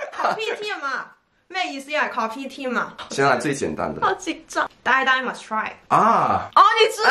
copy team 啊，咩意思啊？copy team 啊？ 先来最简单的。 好紧张。Die must try 啊！ 哦，你知道。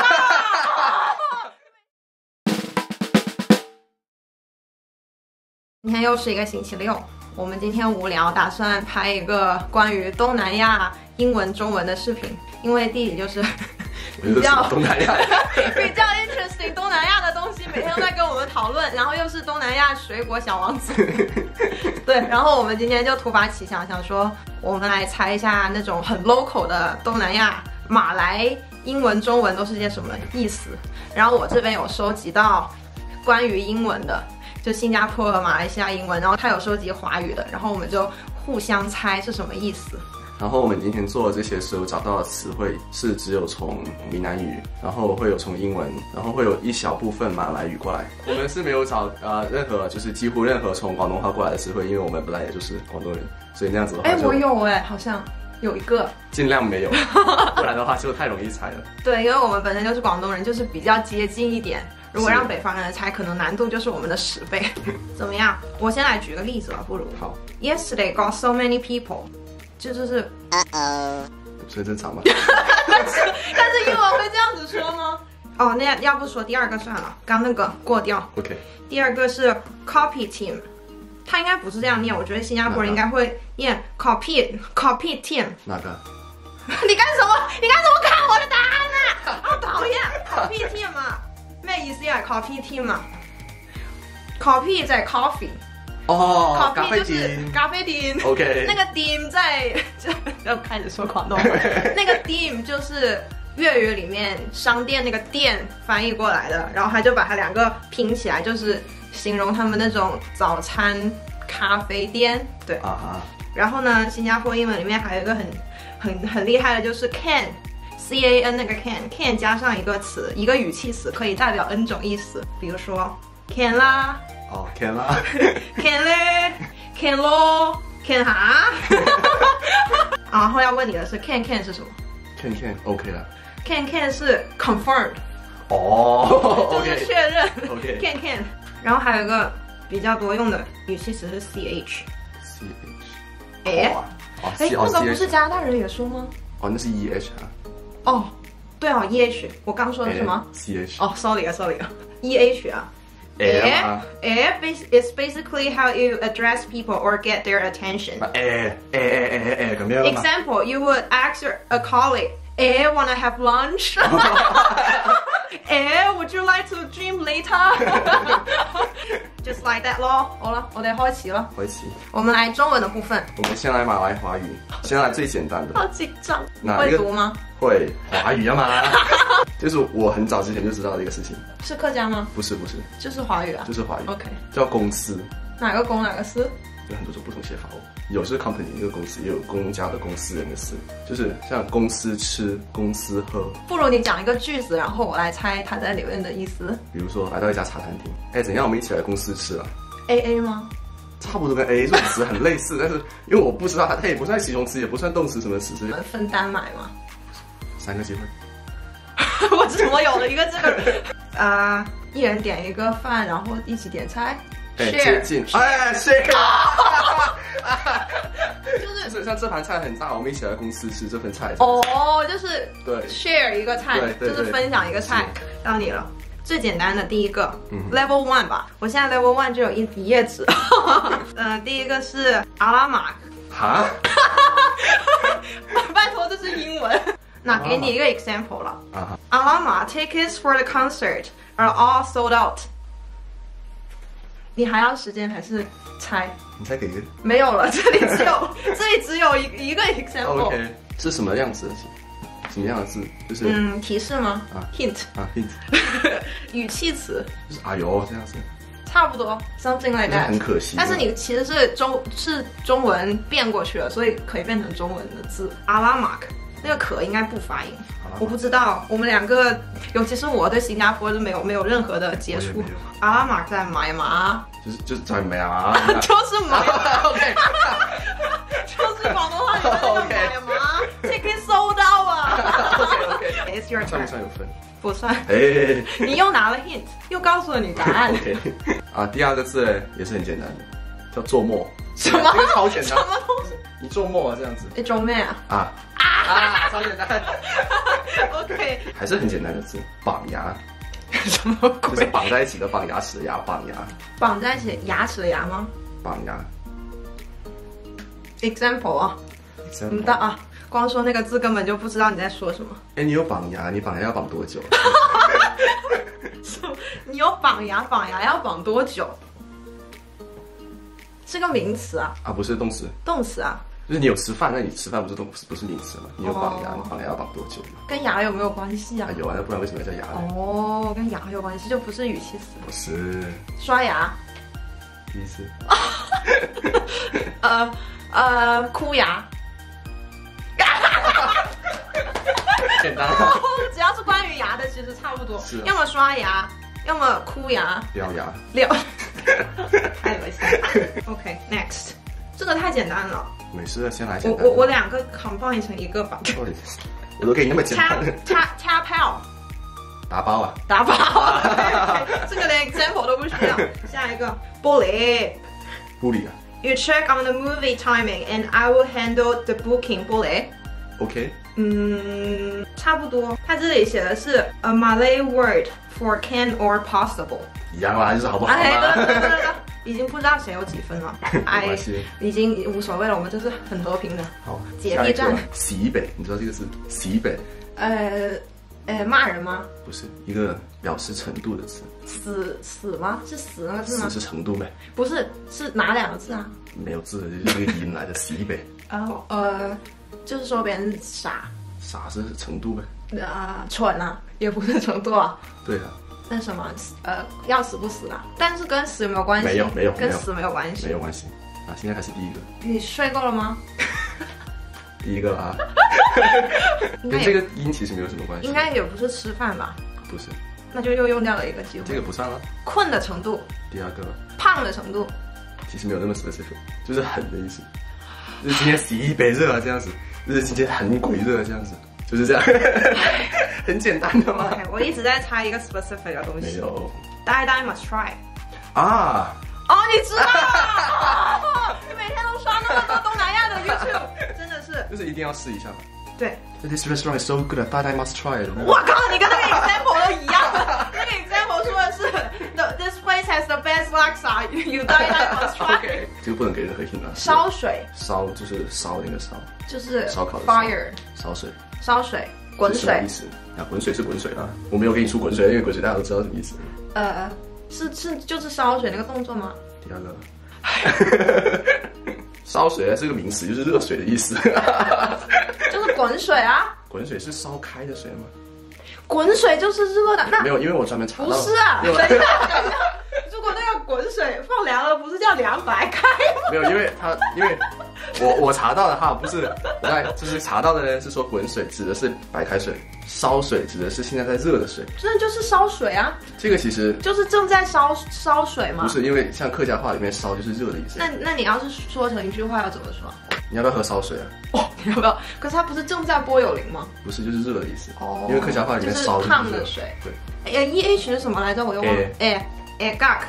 今天又是一个星期六，我们今天无聊，打算拍一个关于东南亚英文、中文的视频，因为弟弟就是比较东南亚比较 interesting 东南亚的东西，每天都在跟我们讨论，然后又是东南亚水果小王子，对，然后我们今天就突发奇想，想说我们来猜一下那种很 local 的东南亚马来英文、中文都是些什么意思，然后我这边有收集到关于英文的。就新加坡和马来西亚英文，然后他有收集华语的，然后我们就互相猜是什么意思。 然后我们今天做的这些时候找到的词汇是只有从闽南语，然后会有从英文，然后会有一小部分马来语过来。我们是没有找任何就是几乎任何从广东话过来的词汇，因为我们本来也就是广东人，所以那样子的话我有好像有一个， 尽量没有，不然的话就太容易猜了。 对，因为我们本身就是广东人，就是比较接近一点。如果让北方人猜，可能难度就是我们的10倍。怎么样？我先来举个例子吧，不如。 好。 Yesterday got so many people， 就是所以正常嘛。 但是英文会这样子说吗？哦，那要不说第二个算了，刚那个过掉。 OK。 第二个是 copy team， 他应该不是这样念，我觉得新加坡人应该会念 copy team。 哪个？ 你干什么？你干什么看我的答案啊？好讨厌 ！copy team 啊。咩意思啊 ？copy team 啊 ？copy 在 coffee， 哦 ，coffee 就是咖啡店。 OK， 那个 team 在就开始说广东话，那个 team 就是粤语里面商店那个店翻译过来的，然后他就把它两个拼起来，就是形容他们那种早餐咖啡店。对啊。然后呢，新加坡英文里面还有一个很厉害的，就是 can。CAN 那个 can 加上一个词，一个语气词，可以代表 N 种意思。比如说 can 啦， 哦 can 啦 ，can 嘞 ，can 咯 ，can 哈。然后要问你的是 can 是什么 ？can OK 了。 can 是 confirmed， 哦， 就是确认。 OK can， 然后还有一个比较多用的语气词是 ch。那个不是加拿大人也说吗？ 哦，那是 EH 啊。 哦，对哦 ，EH， 我刚说的是什么 ？CH。 哦 ，sorry 啊 ，EH 啊。is basically how you address people or get their attention. 咁樣。 Example, you would ask a colleague, wanna have lunch? Would you like to dream later? Just like that 咯。好了，我哋開始咯。 開始。 我們來中文的部分。 我們先來馬來華語，先來最簡單的。 好緊張。會讀嗎？ 會，華語啊嘛。就是我很早之前就知道的一個事情。 是客家嗎？ 不是， 就是華語啊。 就是華語。 OK。 叫公司。 哪個公哪個私？ 有很多種不同寫法哦，有是 company 一個公司，也有公家的公司人的司，就是像公司吃、公司喝。 不如你講一個句子，然後我來猜它在裡面的意思。 比如說來到一家茶餐廳，怎樣我們一起來公司吃啊 ？AA 嗎？ 差不多跟 AA 這種詞很類似，但是因為我不知道它也不算形容詞，也不算動詞，什麼詞？ 我們分擔買嗎 ？3個機會。 我怎麼有了一個這個？一人點一個飯，然後一起點菜。 接近，share， 就是像這盤菜很大，我們一起來公司吃這份菜。 哦，就是對 share 一個菜，就是分享一個菜。到你了，最簡單的第一個 level 1吧，我現在 level 1就有一頁紙。第一個是阿拉瑪。 哈？ 拜託，這是英文。那給你一個 example 了。阿拉瑪 tickets for the concert are all sold out。你還要時間還是猜？ 你猜給一個？ 沒有了，這裏只有一個 example。 OK， 是什麼樣子的？什麼樣的字？就是提示嗎？hint。 hint。 語氣詞。 就是哎呦這樣子。 差不多 ，something like that。 很可惜。 但是你其實是中文變過去了，所以可以變成中文的字。阿拉瑪克。那個可應該不發音，我不知道。我們兩個，尤其是我對新加坡是沒有任何的接觸。阿拉瑪在買嘛？就是在買啊。就是買。OK。就是廣東話裡面的買嘛 ，ticket sold out 啊。OK。It's your turn。算不算有分？不算。你又拿了 hint，又告訴了你答案。 OK。第二個字呢也是很簡單的，叫做末。 什么？ 这个超简单。 什么东西？ 你做梦啊这样子。 一周妹啊？ 超简单。 OK， 还是很简单的字，绑牙。 什么鬼？ 就是绑在一起的绑，牙齿的牙，绑牙。 绑在一起，牙齿的牙吗？ 绑牙。 Example 啊，唔得啊，光说那个字根本就不知道你在说什么。 哎，你有绑牙，你绑牙要绑多久？ 你有绑牙，绑牙要绑多久？是个名词啊。 啊，不是动词。 动词啊。 就是你有吃饭，那你吃饭不是不是名词吗？你有绑牙，你绑牙要绑多久吗？ 跟牙有没有关系啊？ 有啊，那不然为什么要叫牙呢？ 哦，跟牙有关系，就不是语气词。 不是。 刷牙。 第一次。 箍牙。 简单。 只要是关于牙的，其实差不多。 是。 要么刷牙，要么箍牙。 獠牙。 太恶心了。OK， next， 这个太简单了。 没事，先来简单。 我两个 combine 成一个吧。 我都给你那么简单。 插炮。 打包啊。 打包。这个连 example 都不需要。下一个 bully。 bully 啊。 You check on the movie timing and I will handle the booking. bully。OK。差不多。它这里写的是 a Malay word for can or possible。 一样啦，就是好不好嘛？ 对，已经不知道谁有几分了。 没关系， 已经无所谓了，我们这是很和平的。 好， 姐弟战。 洗北，你知道这个字？洗北。 骂人吗？ 不是，一个表示程度的词。 死吗？是死那个字吗？ 死是程度呗。 不是，是哪两个字啊？ 没有字的，就是这个音来的，洗北。 就是说别人傻。 傻是程度呗。 蠢啊，也不是程度啊。 对啊。 那什么，要死不死啊？但是跟死有没有关系？ 没有， 跟死没有关系。 没有关系。啊，现在开始第一个。 你睡够了吗？ 第一个啊。跟这个音其实没有什么关系。 应该也不是吃饭吧？ 不是。 那就又用掉了一个机会。 这个不算了。 困的程度。 第二个。 胖的程度。 其实没有那么specific，就是狠的意思。就是今天洗一杯热啊，这样子。就是今天很鬼热这样子。就是这样。很简单的嘛。 我一直在猜一个 specific 的东西。 没有。 Die must try。 啊。 哦，你知道？你每天都刷那么多东南亚的 YouTube， 真的是。就是一定要试一下。 对。 This restaurant is so good, Die must try。 我靠，你跟那个 example 都一样。那个 example 说的是 This place has the best laksa, you die must try。 这个不能给任何 hint 啊。 烧水。 烧就是烧那个烧。 就是烧烤的 fire。 烧水。 烧水。滚水。 什么意思？啊，滚水是滚水啊。我没有给你出滚水，因为滚水大家都知道什么意思。 就是烧水那个动作吗？ 第二个。烧水是个名词，就是热水的意思。 就是滚水啊。 滚水是烧开的水吗？ 滚水就是热的。那没有，因为我专门查到。 不是啊，等一下。如果那个滚水放凉了，不是叫凉白开吗？ 没有，因为我查到的哈，不是，我看就是查到的呢是说滚水指的是白开水，烧水指的是现在在热的水。 这就是烧水啊。这个其实就是正在烧水吗？ 不是，因为像客家话里面烧就是热的意思。 那你要是说成一句话要怎么说？ 你要不要喝烧水啊？ 哦，你要不要？可是它不是正在波有灵吗？ 不是，就是热的意思。哦。因为客家话里面烧就是烫的水。 对。 EH 是什么来着？我又忘了。egg，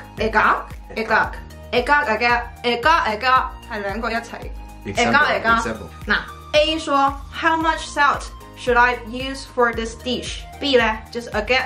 係兩個一齊。egg。嗱 ，A 說 How much salt should I use for this dish？ B 咧就是 egg。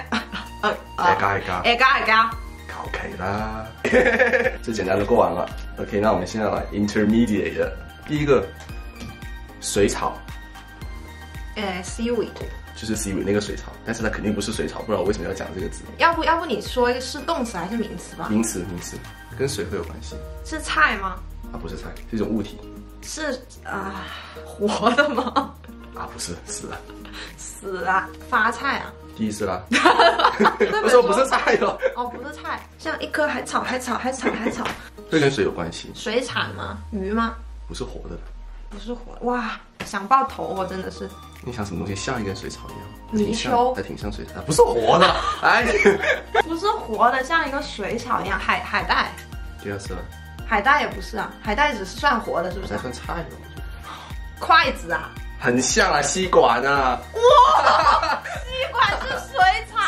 考期啦。最简单的过完了。OK， 那我们现在来 intermediate 的第一个水草。 seaweed。就是 seaweed 那个水草，但是它肯定不是水草，不然我为什么要讲这个字？ 要不你说一个是动词还是名词吧？ 名词，跟水会有关系。 是菜吗？ 啊，不是菜，是一种物体。 是活的吗？ 啊，不是，死了。 死了，发菜啊？ 第一次啦。我说不是菜哟。 哦，不是菜，像一棵海草。 会跟水有关系。 水产吗？鱼吗？ 不是活的。 不是活的，哇，想爆头，我真的是。 你想什么东西像一根水草一样？ 泥鳅。 还挺像水草，不是活的。哎。 不是活的，像一个水草一样。海带。 第二次了。 海带也不是啊，海带只是算活的，是不是？ 还算菜的。 筷子啊。 很像啊，吸管啊。 哇，吸管是水草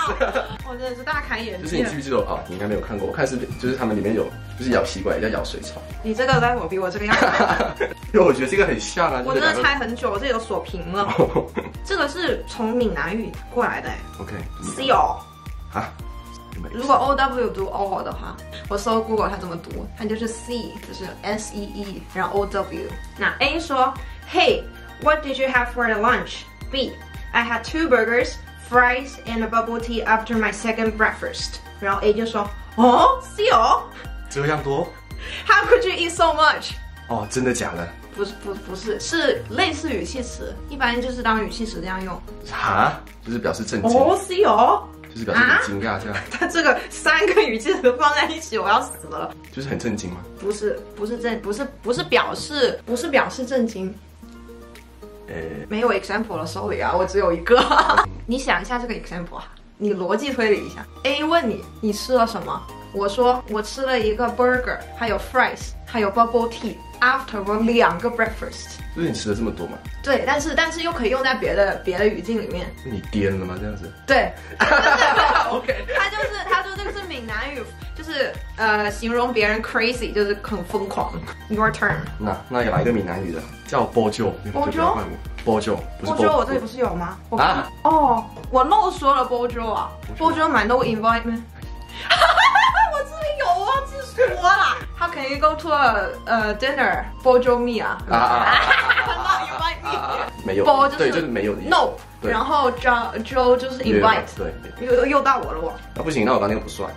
我真的是大开眼界。 就是你记不记得啊？你应该没有看过，我看视频，就是他们里面有，就是咬吸管，要咬水草。 你这个 level 比我这个要因为我觉得这个很像啊。 我真的猜很久，我这里都锁屏了。这个是从闽南语过来的。OK。seal。啊？如果 OW 读 O 的话，我搜 Google 它怎么读，它就是 C， 就是 SEE， 然后 OW。那 A 说 Hey，what did you have for the lunch? B，I had 2 burgers, fries and a bubble tea after my second breakfast。然后 A 就说哦 ，seal 这样多 ？How could you eat so much？ 哦，真的假的？ 不是，是类似语气词，一般就是当语气词这样用。 哈，就是表示震惊。 哦 ，seal。 就是表示很惊讶这样。 他这个3个语气词放在一起，我要死了。 就是很震惊吗？不是表示震惊。没有 example 了 ，sorry 啊，我只有一个。你想一下这个 example 啊，你逻辑推理一下。A 问你吃了什么？我说我吃了一个 burger， 还有 fries， 还有 bubble tea。After 我2个 breakfast。 就是你吃了这么多嘛？ 对，但是又可以用在别的语境里面。 你颠了吗？这样子？ 对。 OK。 他说这个是闽南语，就是形容别人 crazy， 就是很疯狂。Your turn。 那也来一个闽南语的，叫波鸠。波鸠？波鸠不是波鸠， 我这里不是有吗？啊？哦，我漏说了波鸠啊，波鸠买 no invite 吗？我这里有忘记说了。How can you go to a dinner? Bojo me 啊？Not invite me。 没有。对，就是没有的意思。 No。然后 Jo 就是 invite。对。又到我了我。 那不行，那我刚那个不算。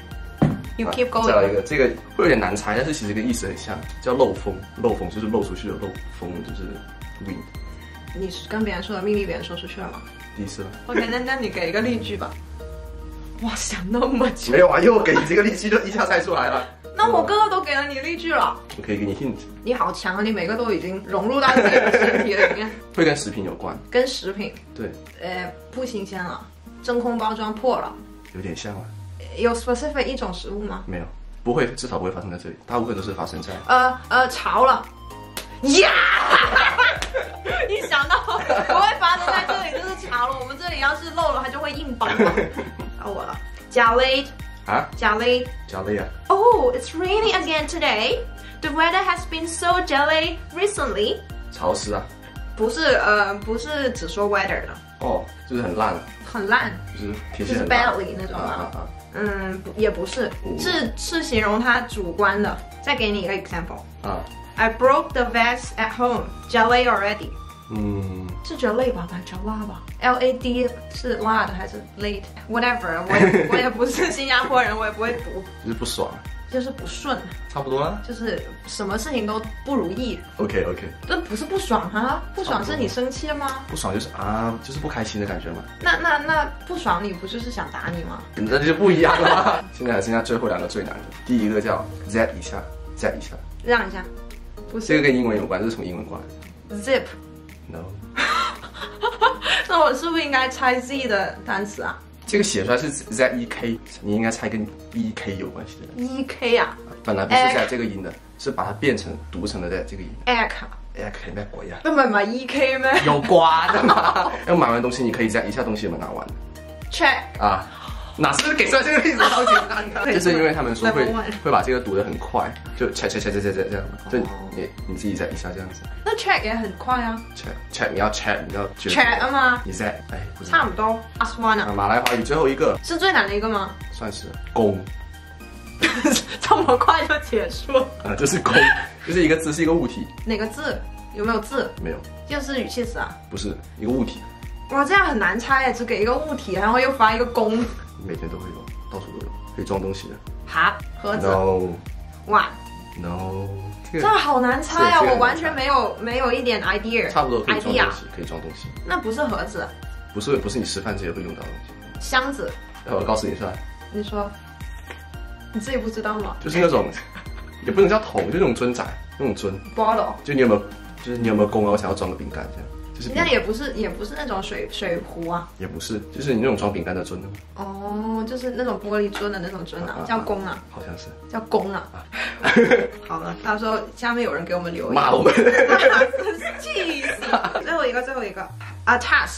You keep going。 再来一个，这个会有点难猜，但是其实跟意思很像，叫漏风。漏风就是漏出去的漏，风就是 wind。 你是跟别人说的秘密，别人说出去了吗？ 第一次了。 OK， 那你给一个例句吧。哇，想那么久。 没有啊，因为我给你这个例句就一下猜出来了。 那我个个都给了你例句了。 我可以给你 hint。 你好强啊！你每个都已经融入到自己的身体里面。 会跟食品有关。 跟食品。 对。 不新鲜了，真空包装破了。 有点像啊。 有 specific 一种食物吗？ 没有，不会，至少不会发生在这里，大部分都是发生在潮了。呀！一想到不会发生在这里就是潮了，我们这里要是漏了，它就会硬邦邦。到我了，假累啊， 假累啊。 Oh, it's raining again today. The weather has been so jelly recently. 潮湿啊？ 不是只说 weather 的。 哦，就是很烂。 很烂。 就是天气很烂。就是 badly 那种吗？也不是，是形容它主观的。再给你一个 example。I broke the vase at home. Jelly already. 是 jelly 吧？叫辣吧 ？LAD 是辣的还是 late？ Whatever， 我也不是新加坡人，我也不会读。 就是不爽。 就是不顺。 差不多啊。 就是什么事情都不如意。 OK。 这不是不爽啊，不爽是你生气了吗？ 不爽就是啊，就是不开心的感觉嘛。 那不爽你不就是想打你吗？ 那就不一样了嘛。现在还剩下最后2个最难的，第一个叫 Z 一下， 让一下。不是。 这个跟英文有关，这是从英文过来。 Zip。No。那我是不是应该猜 Z 的单词啊？ 这个写出来是 ZEK， 你应该猜跟 EK 有关系的。 EK 啊？ 本来不是在这个音的，是把它读成了在这个音。 egg 咩鬼呀？ 那买 EK 咩？ 有瓜的嘛？要买完东西，你可以在一下东西有没有拿完 ？Check 啊。哪是给出来这个例子超简单的？就是因为他们说会把这个读得很快，就 check 这样，就你自己在一下这样子。 那 check 也很快啊。 check 你要 check 啊吗？ 你在差不多。Last one 啊。 马来华语最后一个是最难的一个吗？ 算是公。 这么快就结束？ 这是公，就是一个字是一个物体。 哪个字？有没有字？ 没有。 就是语气词啊？ 不是，一个物体。 哇，这样很难猜哎，只给一个物体，然后又发一个公。 每天都会有，到处都有，可以装东西的。 哈，盒子。 No。 哇。 No。 这好难猜啊！我完全没有一点 idea。 差不多可以装东西，可以装东西。 那不是盒子。 不是你吃饭这些会用到的东西。 箱子。 我告诉你是吧？ 你说。你自己不知道吗？ 就是那种，也不能叫桶，就那种樽仔，那种樽。 bottle。 就你有没有公啊？我想要装个饼干这样。 那也不是那种水壶啊， 也不是，就是你那种装饼干的樽啊。 哦，就是那种玻璃樽的那种樽啊，叫公啊， 好像是叫公啊。好了，到时候下面有人给我们留言骂我们， 气死！最后一个啊 ，task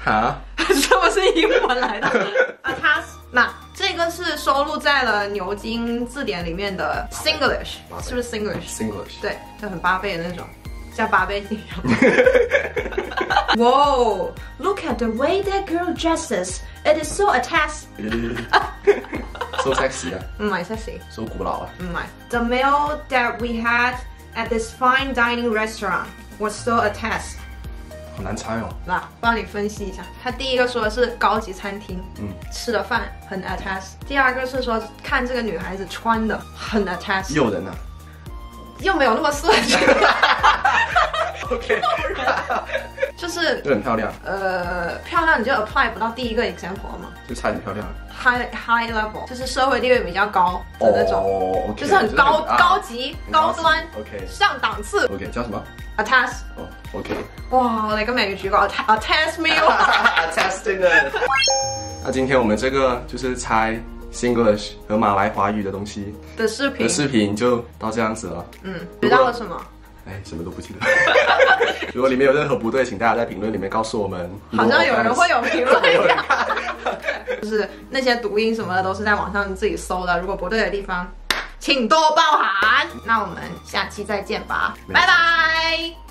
哈， 这不是英文来的。Atas， 那这个是收录在了牛津字典里面的 Singlish， 是不是 Singlish？ 对，就很八倍的那种，像八倍镜一样。Whoa! Look at the way that girl dresses. It is so Atas. So sexy 啊， 唔係 sexy， so 古老啊。 唔係。The meal that we had at this fine dining restaurant was so Atas。 好难猜哦。 那帮你分析一下，他第一个说的是高级餐厅，吃的饭很 Atas。第二个是说看这个女孩子穿的很 Atas， 诱人啊。 又没有那么色情。 OK， 就是就很漂亮。 漂亮你就 apply 不到第一个 example 了吗？ 就差点漂亮。 High level 就是社会地位比较高的那种， 哦， 就是很高级、高端 ，OK， 上档次 ，OK， 叫什么 ？Atas。 哦 ，OK。 哇，我嚟個美語主角 Atas meal。 Testing it。那今天我们这个就是猜 Singlish 和马来华语的东西的视频就到这样子了。 学到了什么？ 哎，什么都不记得。如果里面有任何不对，请大家在评论里面告诉我们。 好像有人会有评论。就是那些读音什么的都是在网上自己搜的，如果不对的地方，请多包涵。那我们下期再见吧，拜拜。